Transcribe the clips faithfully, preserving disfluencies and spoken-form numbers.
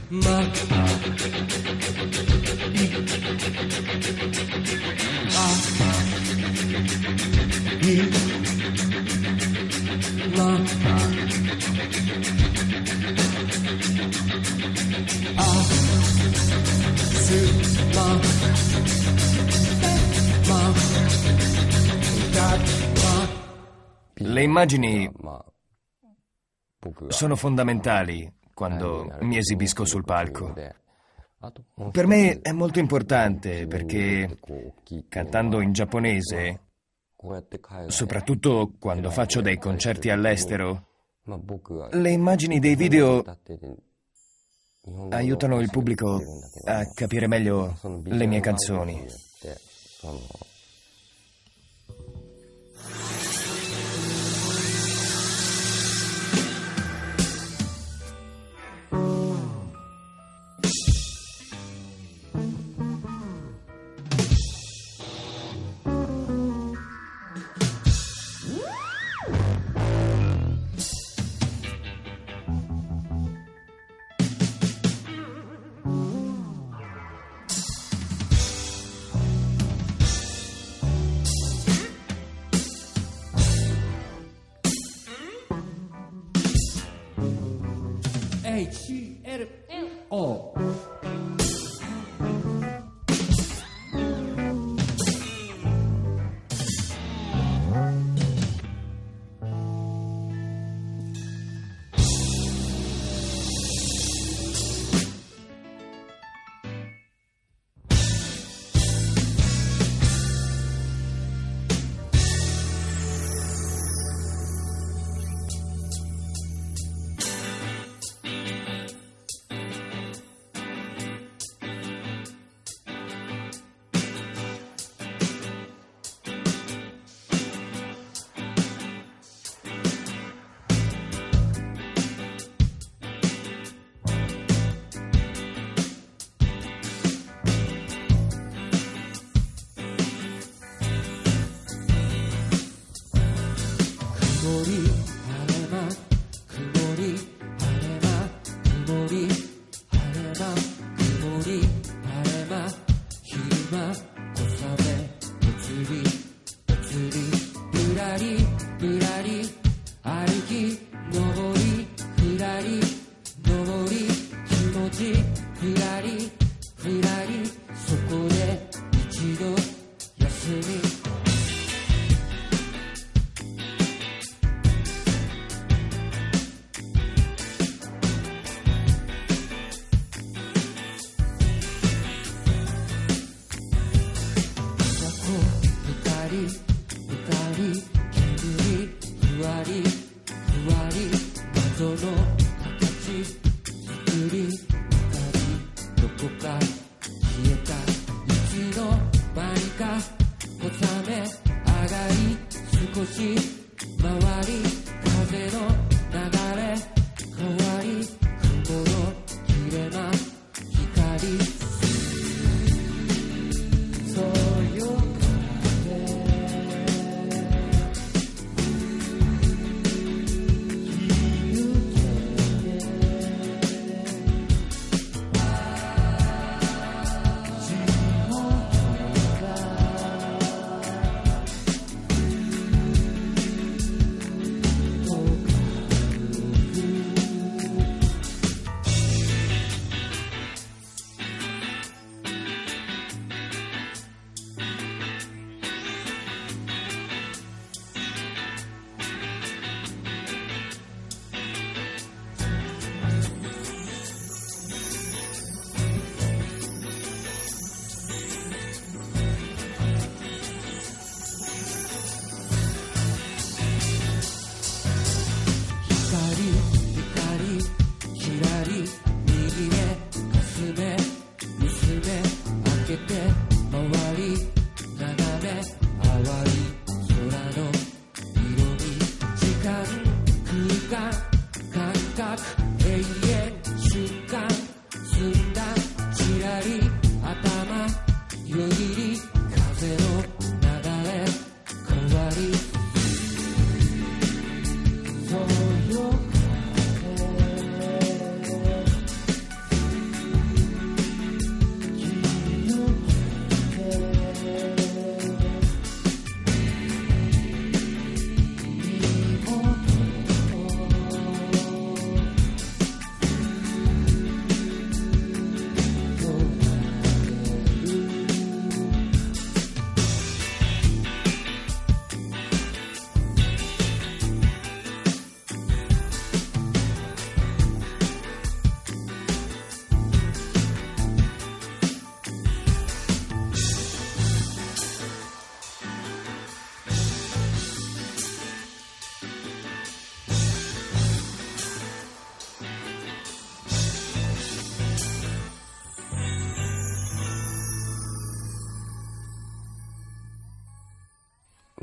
Ma I A I Ma A S Ma Ma Da Ma. Le immagini sono fondamentali quando mi esibisco sul palco. Per me è molto importante perché cantando in giapponese, soprattutto quando faccio dei concerti all'estero, le immagini dei video aiutano il pubblico a capire meglio le mie canzoni. C R O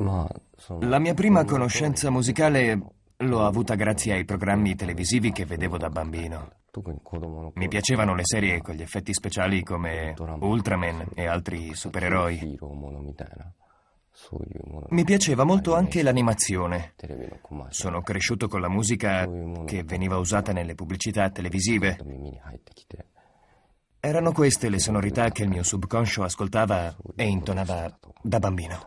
La mia prima conoscenza musicale l'ho avuta grazie ai programmi televisivi che vedevo da bambino. Mi piacevano le serie con gli effetti speciali come Ultraman e altri supereroi. Mi piaceva molto anche l'animazione. Sono cresciuto con la musica che veniva usata nelle pubblicità televisive. Erano queste le sonorità che il mio subconscio ascoltava e intonava da bambino.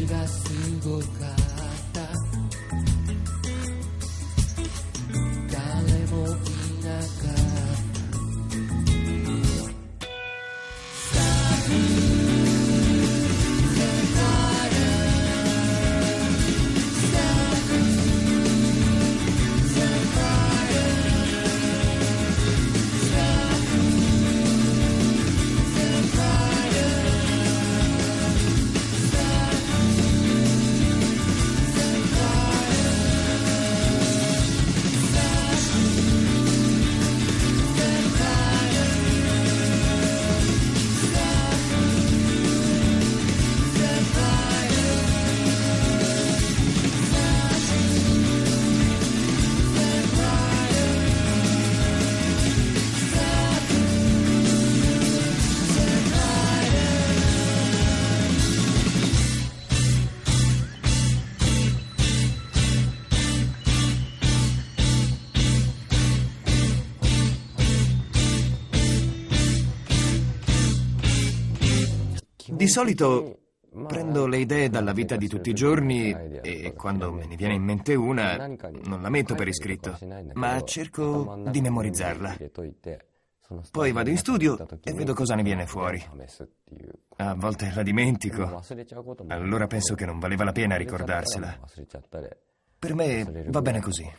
がすごかった誰もいなかったさあ Di solito prendo le idee dalla vita di tutti i giorni e quando me ne viene in mente una non la metto per iscritto, ma cerco di memorizzarla. Poi vado in studio e vedo cosa ne viene fuori. A volte la dimentico, allora penso che non valeva la pena ricordarsela. Per me va bene così.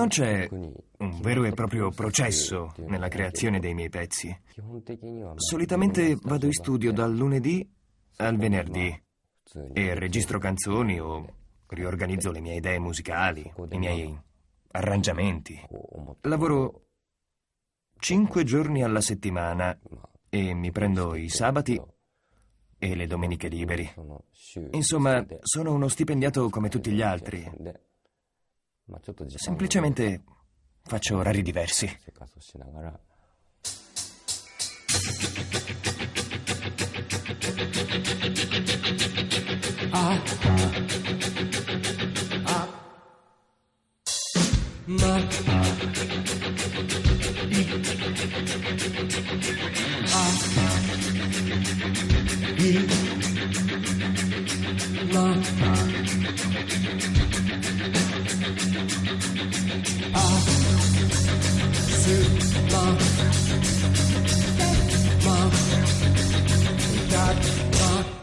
Non c'è un vero e proprio processo nella creazione dei miei pezzi. Solitamente vado in studio dal lunedì al venerdì e registro canzoni o riorganizzo le mie idee musicali, i miei arrangiamenti. Lavoro cinque giorni alla settimana e mi prendo i sabati e le domeniche liberi. Insomma, sono uno stipendiato come tutti gli altri. Semplicemente faccio orari diversi. Ah, ah, ma, i, ah, i, ma, ah, su, ma, ma, da, ma.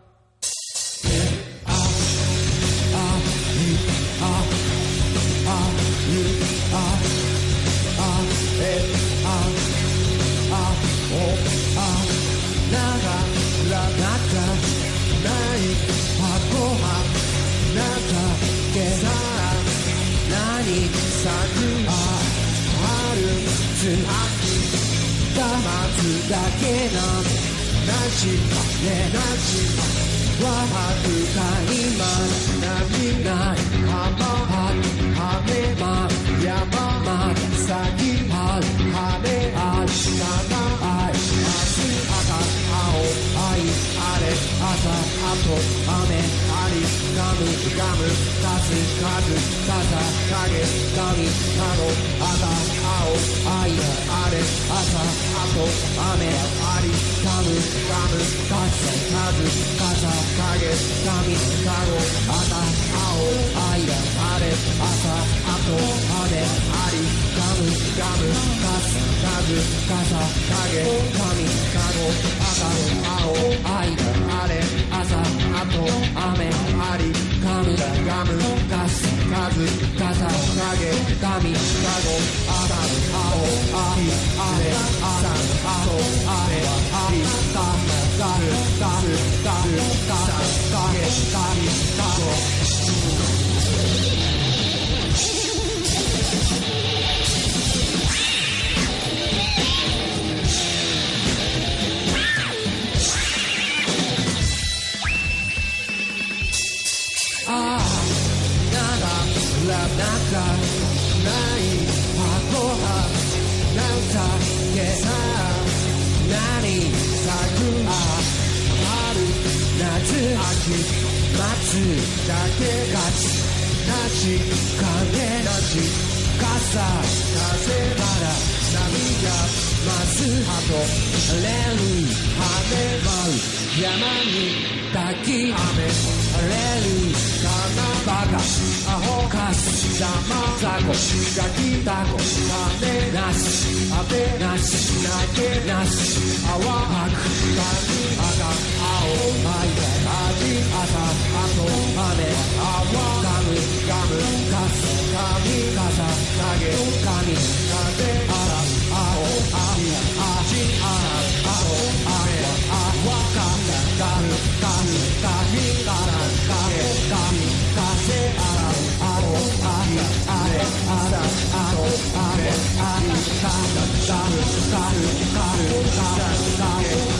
だけななしねなしははるかにまなみないはまははめまやままさきははめあたまあいあすあかあおあいあれあさあとあめありガムガムかすかずかさかげかみかごあたあおあいあれあさあとあめありかむかむかすかずかさかげかみかごあたあおあいあれあさあとあめありかむかむかすかずかさかげかみかごあたあおあいあれあさあとあめありかむかむかすかずかさかげかみかごあたあおあいあれあさあとあめありかかるかすかずかさかげかみかごなんかない箱はなんだっけな何咲くあ春夏秋夏だけがちなし影なし傘風なら涙ますはとれる跳ね舞う山に抱き雨晴れるかなバカアホカス邪魔ザコガキダコ金なし当てなし投げなし泡吐く髪赤青愛味朝あと雨泡ガムガムカス髪傘影髪風あら青愛味あら青雨泡かガムガムガキから影髪風あら青愛あれあらあと雨ありかガムガムガムガムガム